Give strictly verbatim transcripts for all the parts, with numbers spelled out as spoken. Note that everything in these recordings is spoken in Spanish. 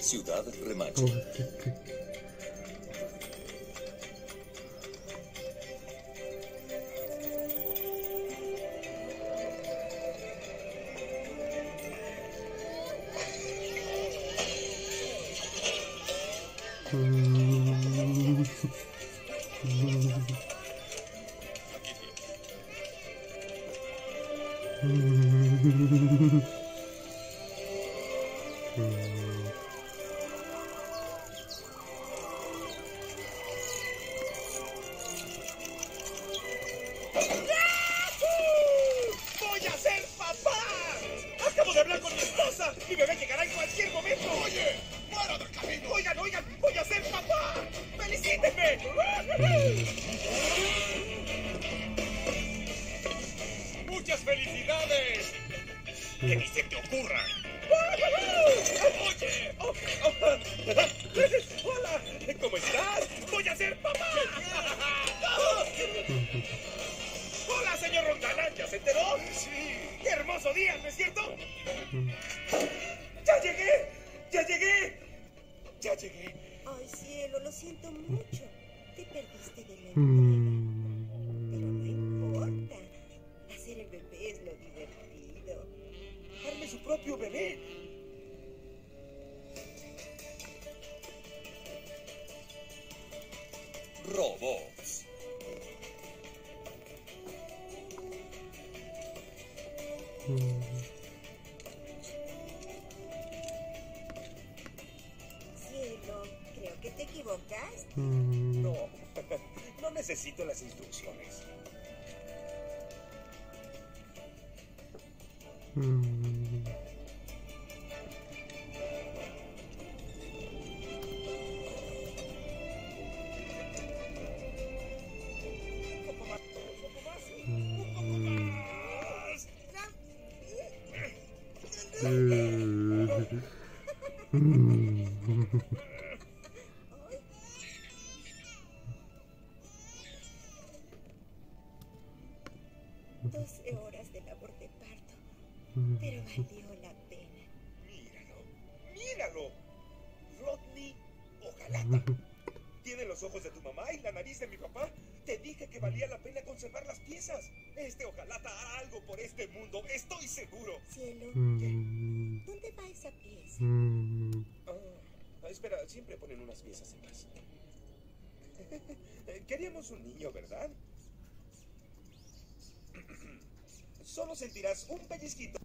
Ciudad Remache. ¡Voy a ser papá! ¡Acabo de hablar con mi esposa! ¡Mi bebé llegará en cualquier momento! ¡Oye! ¡Fuera del camino! ¡Oigan, oigan! ¡Voy a ser papá! ¡Felicítenme! ¡Muchas felicidades! ¡Que ni se te ocurra! ¡Oye! Oh, oh, ¡Hola! ¿Cómo estás? ¡Voy a ser papá! ¡Hola, señor Rondana! ¿Ya se enteró? Sí. ¡Qué hermoso día, ¿no es cierto? ¡Ya llegué! ¡Ya llegué! ¡Ya llegué! Ay, cielo, lo siento mucho. Te perdiste de la entrega. Pero no importa. Hacer el bebé es lo divertido. ¡Arme su propio bebé! Robots. Cielo, creo que te equivocaste. No, no necesito las instrucciones. Un poco más, un poco más, un poco más. doce horas de labor de parto. Pero valió la pena. Míralo, míralo. Rodney Ojalata. Tiene los ojos de tu mamá y la nariz de mi papá. Te dije que valía la pena conservar las piezas. Este Ojalata hará algo por este mundo, estoy seguro. Cielo, ¿dónde va esa pieza? Ah, espera, siempre ponen unas piezas en casa. Queríamos un niño, ¿verdad? Solo sentirás un pellizquito.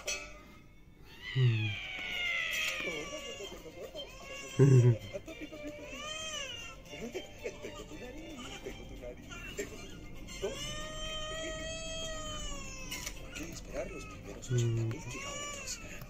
Tengo tu nariz, tengo tu nariz, tengo tu... ¿No? Hay que esperar los primeros ochenta mil kilómetros.